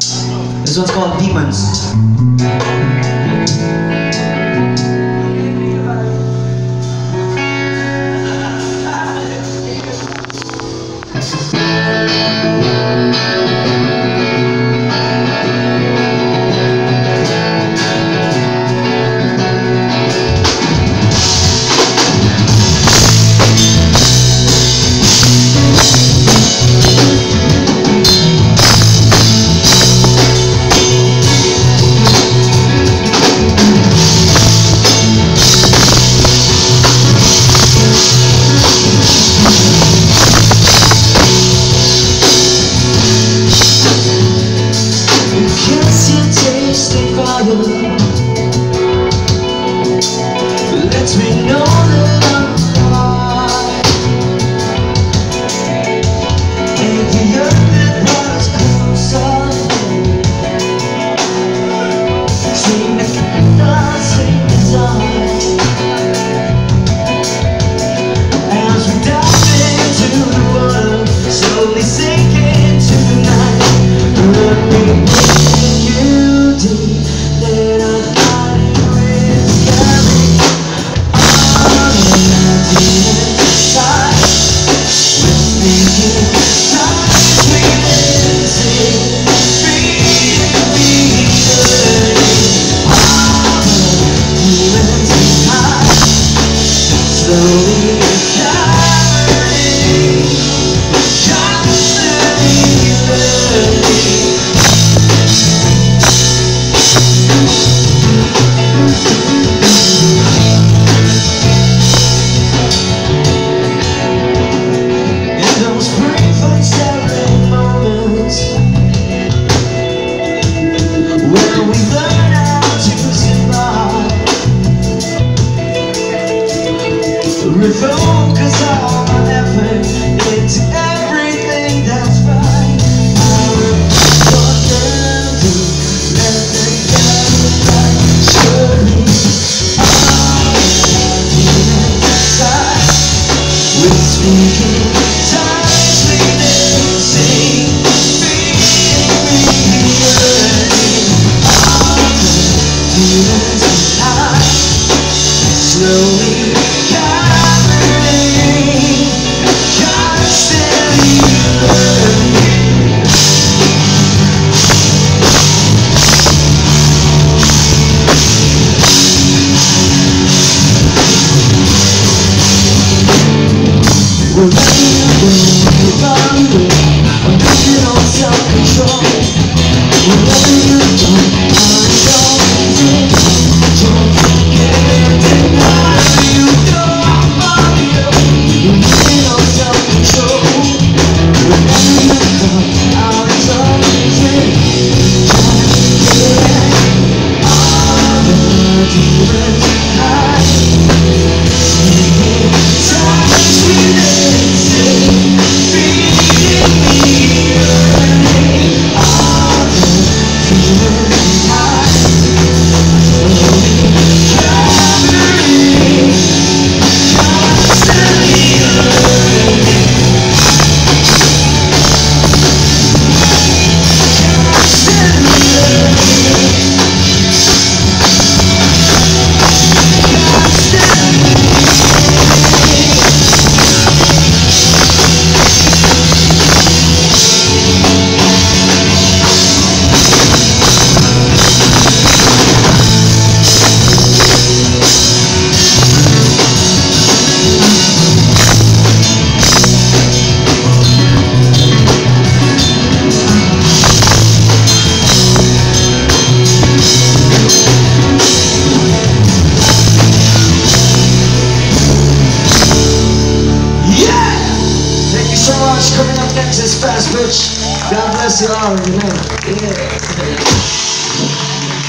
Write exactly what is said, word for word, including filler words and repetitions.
This one's called Demons. Lets me know that I'm alive, and the earth that brought us closer seem to keep the same design. As we dive into the water, slowly sinking to the night, let me take you deep, let us refocus all my effort into everything that's right. I will let the light show me all the inside. We're speaking times we never seen, feeling yearning. All the demons inside slowly. We're letting you go, we're running away, I'm losing all self-control. We're letting you go, I'm going to don't forget that now you know I'm on you. We're losing all self-control. We're letting you go, I'm going to don't forget all the demons hide. Singing times we never seen, feeding me yearning. All the demons hide, slowly gathering, constantly learning, constantly learning, constantly. Coming up next is Fast Pitch. God bless you all. Amen. Yeah.